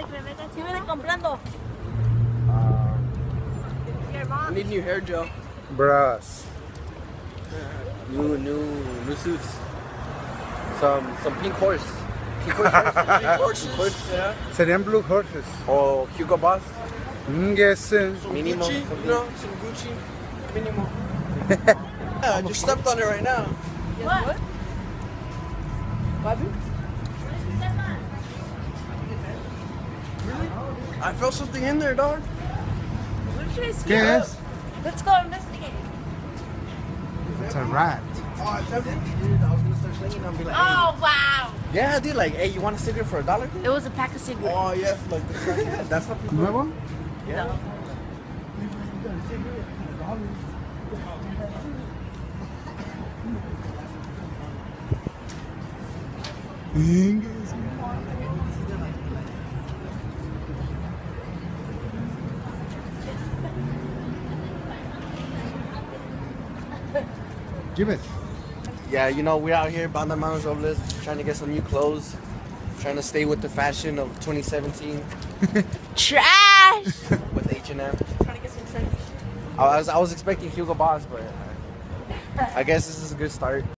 Comprando. I need new hair gel. Bras. New suits. Some pink horse. Pink horse. Horses. Yeah. Serían blue horses. Or Hugo Boss. Yes. Minimum. Gucci, you know, some Gucci. Minimum. Yeah, I just stepped on it right now. What? I felt something in there, dog. What should I see? ¿Qué es? Let's go investigate. It's a rat. Oh, it's empty. Dude, I was gonna start slinging and be like, Oh, wow. yeah, dude, like, hey, you want a cigarette for $1? It was a pack of cigarettes. Oh, yes, like the Yeah, that's what people. ¿Nuevo? Yeah. No. Give it. Yeah, you know, we're out here, BANDA ROBLES, trying to get some new clothes, trying to stay with the fashion of 2017 Trash. with H&M. Trying to get some trendy. I was expecting Hugo Boss, but I guess this is a good start.